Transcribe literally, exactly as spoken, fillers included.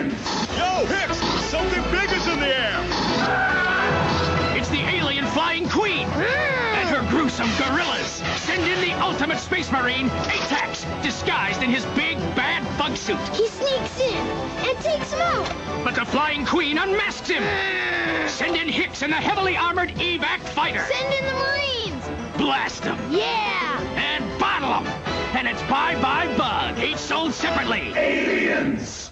Yo, Hicks! Something big is in the air! It's the alien Flying Queen! And her gruesome gorillas! Send in the ultimate space marine, Atax, disguised in his big, bad bug suit. He sneaks in and takes him out. But the Flying Queen unmasks him! Send in Hicks and the heavily armored evac fighter! Send in the Marines! Blast them! Yeah! And bottle them! And it's bye-bye bug, each sold separately. Aliens!